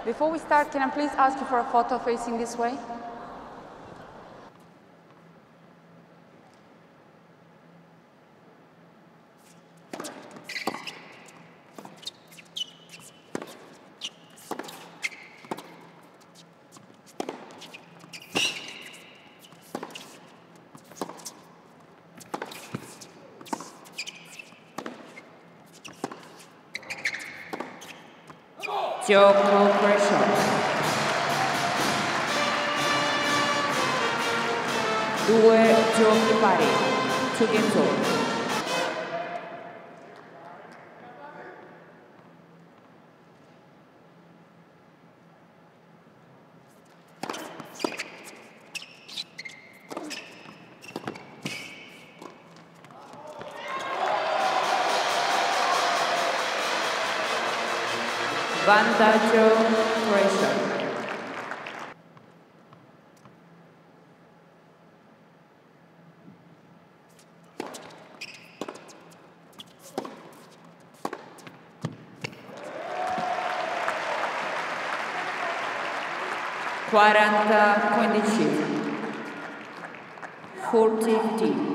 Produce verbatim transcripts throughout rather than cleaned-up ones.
Before we start, can I please ask you for a photo facing this way? Gioco pressure. Due giochi pari. Two games over. Vantaggio pressure. quaranta quindici. forty fifty.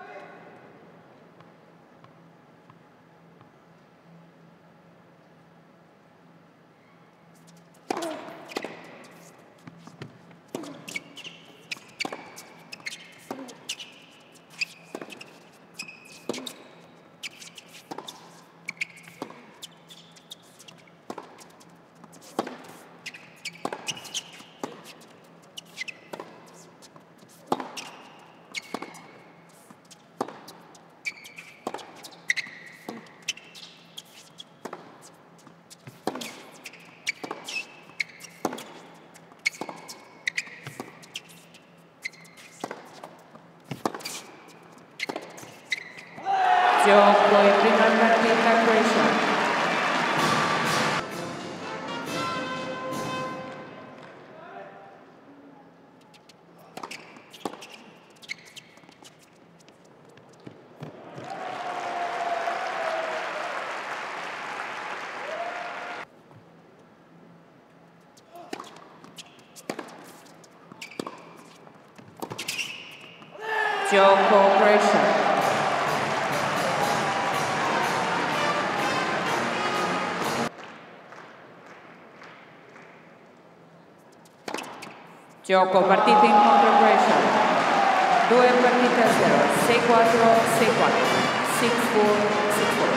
Gioco in prima partita pressure. Gioco pressure. Gioco partita in contro pressure. Due partite a zero. sei quattro, sei quattro. sei quattro, sei quattro.